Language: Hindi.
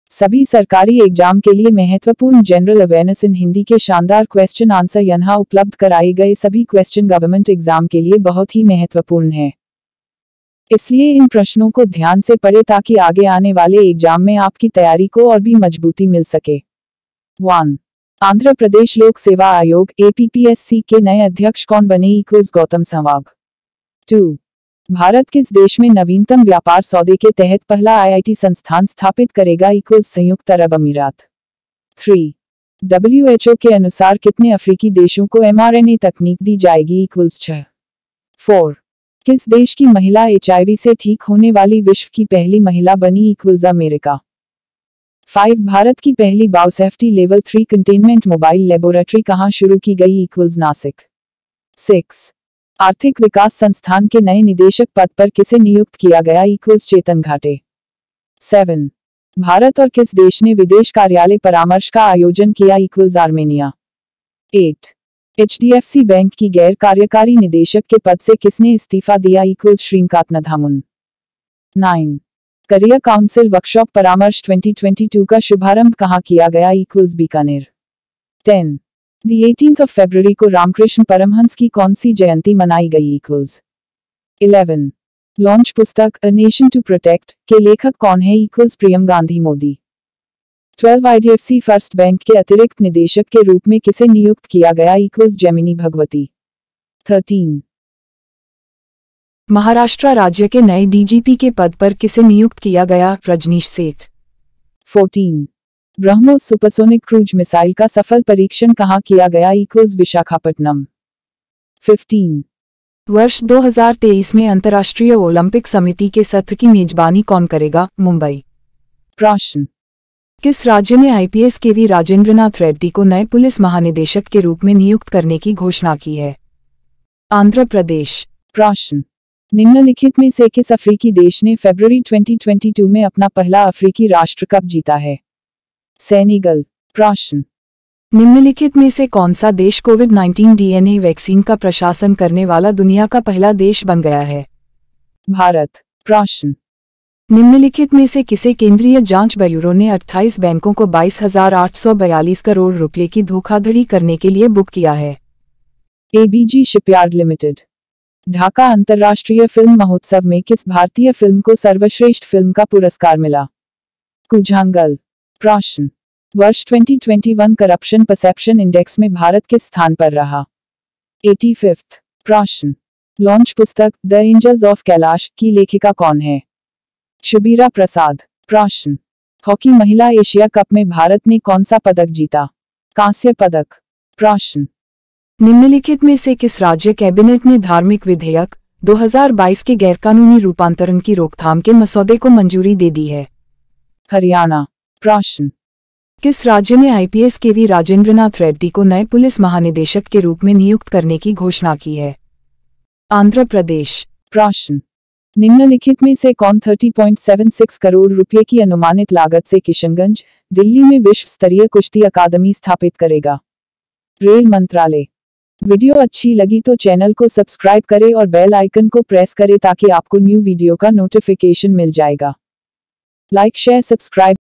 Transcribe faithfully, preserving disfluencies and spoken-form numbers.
सभी सरकारी एग्जाम के लिए महत्वपूर्ण जनरल अवेयरनेस इन हिंदी के शानदार क्वेश्चन आंसर यहाँ उपलब्ध कराए गए सभी क्वेश्चन गवर्नमेंट एग्जाम के लिए बहुत ही महत्वपूर्ण है, इसलिए इन प्रश्नों को ध्यान से पढ़ें ताकि आगे आने वाले एग्जाम में आपकी तैयारी को और भी मजबूती मिल सके। वन आंध्र प्रदेश लोक सेवा आयोग A P P S C के नए अध्यक्ष कौन बने? इक्वल्स गौतम सहवाग। टू भारत किस देश में नवीनतम व्यापार सौदे के तहत पहला आई आई टी संस्थान स्थापित करेगा? इक्वल्स संयुक्त अरब अमीरात। थ्री डब्ल्यू एच ओ के अनुसार कितने अफ्रीकी देशों को एम आर एन ए तकनीक दी जाएगी? इक्वल्स छह। फोर किस देश की महिला एच आई वी से ठीक होने वाली विश्व की पहली महिला बनी? Equals America. फाइव भारत की पहली biosafety level three containment mobile laboratory कहाँ शुरू की गई? इक्वल्स नासिक। सिक्स आर्थिक विकास संस्थान के नए निदेशक पद पर किसे नियुक्त किया गया? इक्वल्स चेतन घाटे। सेवन भारत और किस देश ने विदेश कार्यालय परामर्श का आयोजन किया? Equals Armenia. Eight H D F C bank की गैर कार्यकारी निदेशक के पद से किसने इस्तीफा दिया? इक्वल्स श्रीकांतनाथामुन। नाइन करियर काउंसिल वर्कशॉप परामर्श ट्वेंटी ट्वेंटी टू का शुभारंभ कहाँ किया गया? Equals Bikaner. Ten the eighteenth of फरवरी को रामकृष्ण परमहंस की कौन सी जयंती मनाई गई? इक्वल्स इलेवन लॉन्च पुस्तक अ नेशन टू प्रोटेक्ट के लेखक कौन है? Equals Priyam Gandhi Mody. Twelve I D F C first bank के अतिरिक्त निदेशक के रूप में किसे नियुक्त किया गया? इक्वल्स जैमिनी भगवती। थर्टीन महाराष्ट्र राज्य के नए डी जी पी के पद पर किसे नियुक्त किया गया? Rajnish Seth. Fourteen BrahMos supersonic cruise missile का सफल परीक्षण कहाँ किया गया? इक्वल्स विशाखापट्टनम। फिफ्टीन वर्ष दो हज़ार तेईस में अंतर्राष्ट्रीय ओलंपिक समिति के सत्र की मेजबानी कौन करेगा? मुंबई। प्रश्न किस राज्य ने I P S K V Rajendranath Reddy को नए पुलिस महानिदेशक के रूप में नियुक्त करने की घोषणा की है? आंध्र प्रदेश। प्रश्न निम्नलिखित में से किस अफ्रीकी देश ने फरवरी ट्वेंटी ट्वेंटी टू में अपना पहला अफ्रीकी राष्ट्र कप जीता है? सेनेगल। प्रश्न निम्नलिखित में से कौन सा देश Covid nineteen D N A vaccine का प्रशासन करने वाला दुनिया का पहला देश बन गया है? भारत। प्रश्न निम्नलिखित में से किसे केंद्रीय जांच ब्यूरो ने अट्ठाईस बैंकों को बाईस हजार आठ सौ बयालीस करोड़ रुपए की धोखाधड़ी करने के लिए बुक किया है? A B G shipyard limited. Dhaka अंतर्राष्ट्रीय फिल्म महोत्सव में किस भारतीय फिल्म को सर्वश्रेष्ठ फिल्म का पुरस्कार मिला? कुझांगल। प्रश्न वर्ष twenty twenty one corruption perception index में भारत किस स्थान पर रहा? पचासीवां। प्रश्न लॉन्च पुस्तक द एंजल्स ऑफ कैलाश की लेखिका कौन है? शुबीरा प्रसाद। प्रश्न हॉकी महिला एशिया कप में भारत ने कौन सा पदक जीता? कांस्य पदक। प्रश्न निम्नलिखित में से किस राज्य कैबिनेट ने धार्मिक विधेयक दो हज़ार बाईस के गैरकानूनी रूपांतरण की रोकथाम के मसौदे को मंजूरी दे दी है? हरियाणा। प्रश्न किस राज्य ने I P S K V Rajendranath Reddy को नए पुलिस महानिदेशक के रूप में नियुक्त करने की घोषणा की है? आंध्र प्रदेश। प्रश्न निम्नलिखित में से कौन तीस पॉइंट सात छह करोड़ रुपए की अनुमानित लागत से किशनगंज, दिल्ली में विश्व स्तरीय कुश्ती अकादमी स्थापित करेगा? रेल मंत्रालय। वीडियो अच्छी लगी तो चैनल को सब्सक्राइब करें और बेल आइकन को प्रेस करें ताकि आपको न्यू वीडियो का नोटिफिकेशन मिल जाएगा। Like share subscribe